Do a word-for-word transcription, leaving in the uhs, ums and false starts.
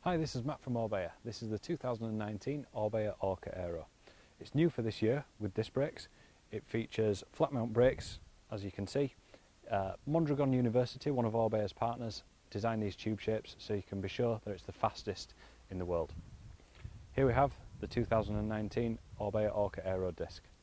Hi, this is Matt from Orbea. This is the two thousand nineteen Orbea Orca Aero. It's new for this year with disc brakes. It features flat mount brakes, as you can see. Uh, Mondragon University, one of Orbea's partners, designed these tube shapes so you can be sure that it's the fastest in the world. Here we have the two thousand nineteen Orbea Orca Aero disc.